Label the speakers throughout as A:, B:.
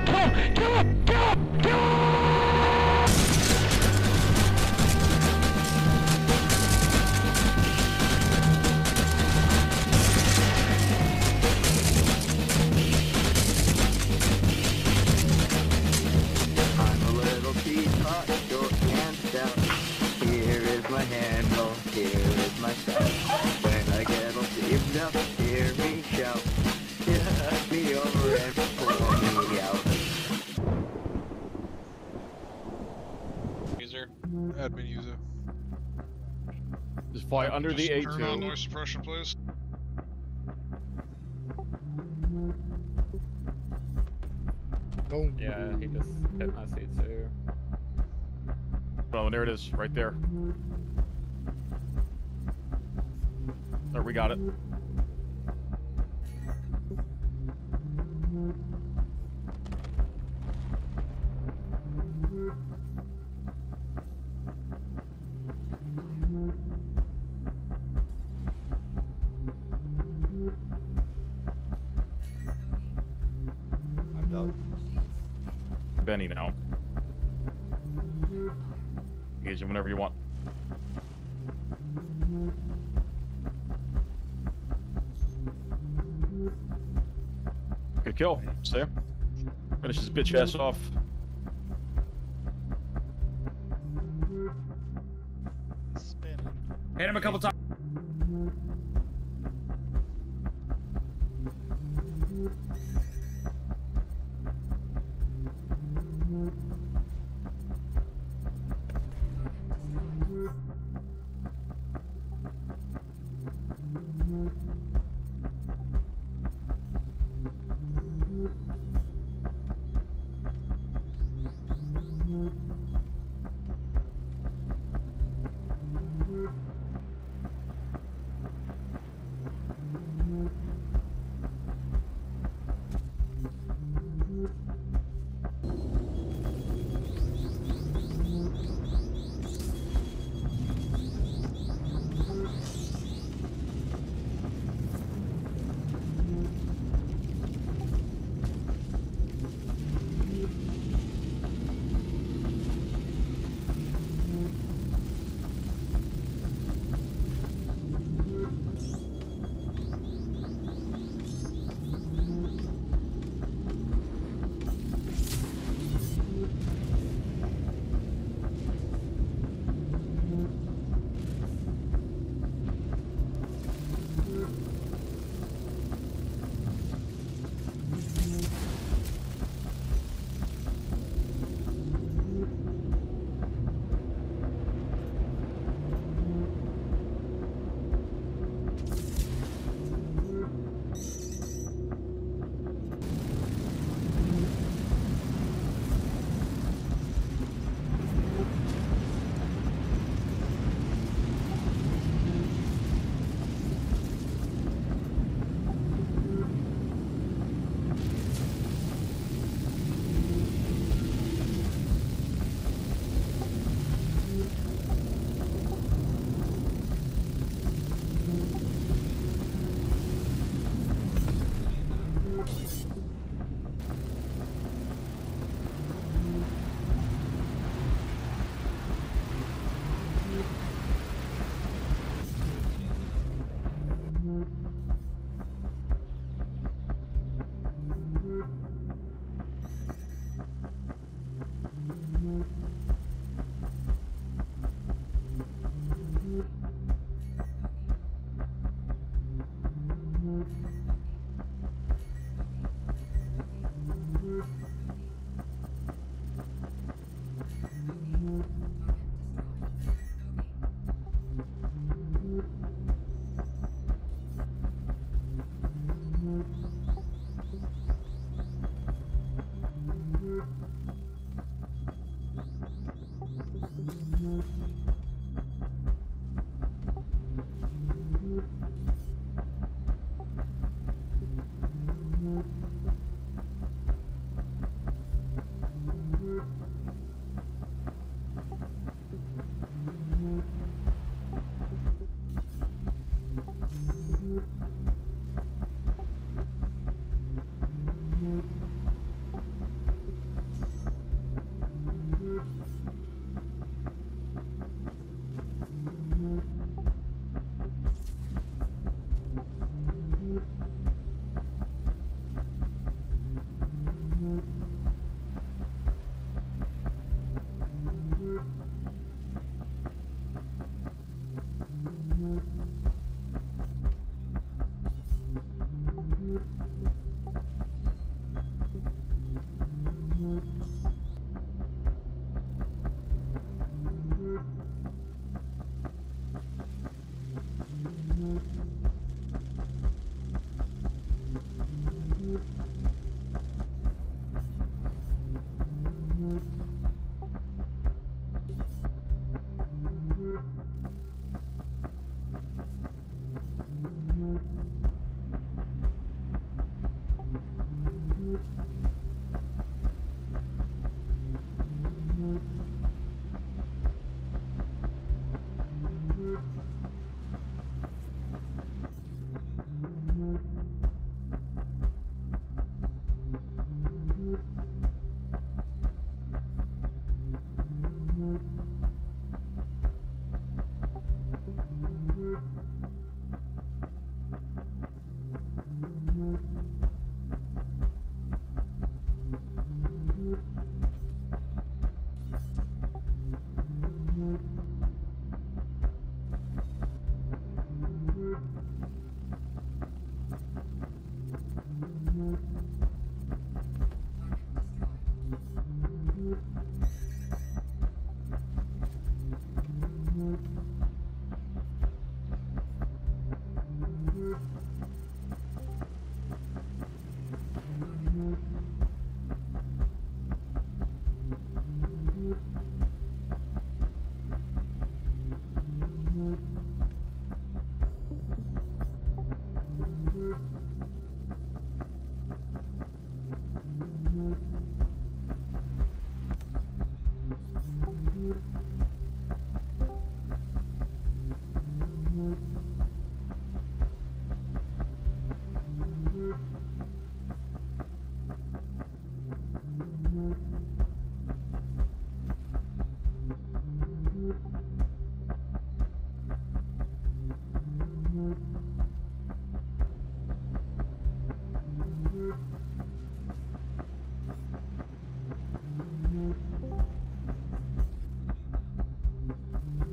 A: Admin user.
B: Just fly under the A2.
A: Turn on noise suppression, please.
C: Oh.
D: Yeah, he just hit my C2.
B: Oh, there it is, right there. There, we got it.
C: I'm done.
B: Benny now. Engage him whenever you want. Good kill. See? Finish his bitch ass off.
E: Hit him a couple times.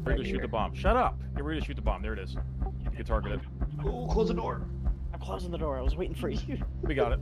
B: Ready to shoot the bomb. Shut up! Get ready to shoot the bomb. There it is. You can target it.
E: Oh, close the door.
F: I'm closing the door. I was waiting for you.
B: We got it.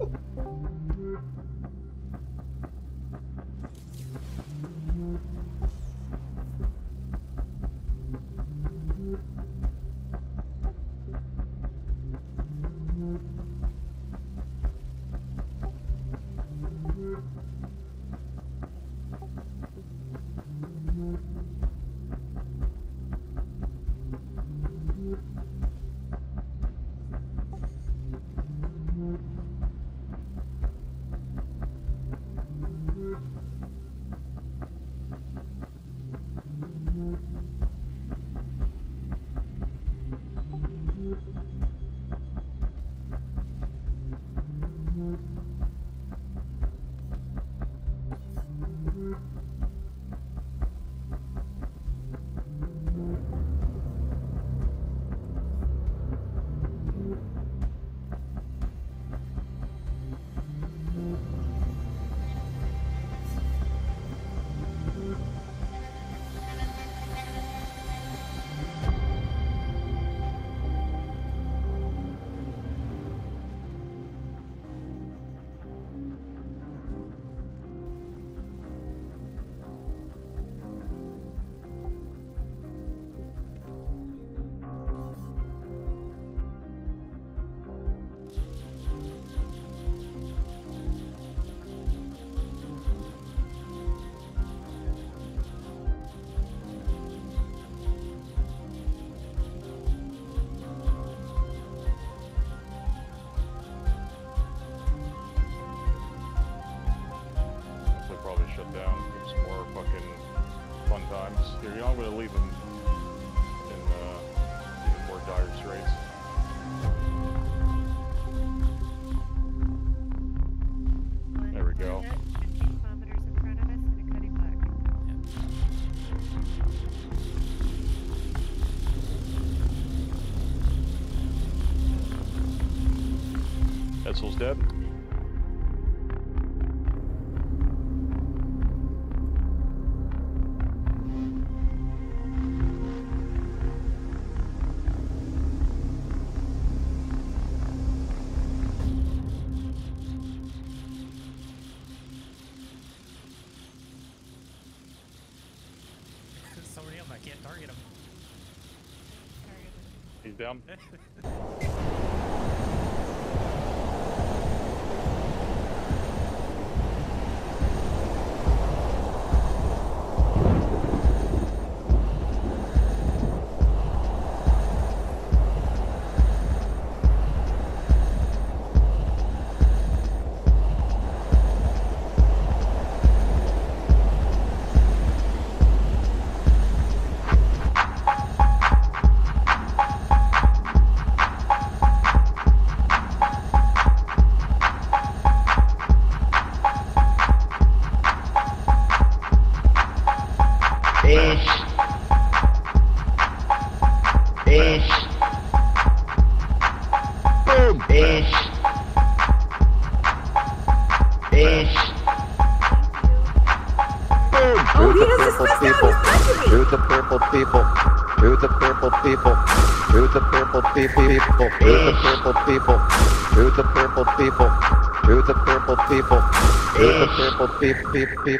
B: Shut down. Give some more fucking fun times. Here, you know, I'm gonna leave them in even more dire straits. There we go.
G: 15 kilometers in front of us and a cutting black.
B: Etzel's dead.
H: Somebody else, I can't target him.
B: He's down.
I: Shoot the purple people. Shoot the purple people. Shoot the purple people. Shoot the purple people. Shoot the purple people. Shoot the purple people. Shoot the purple people.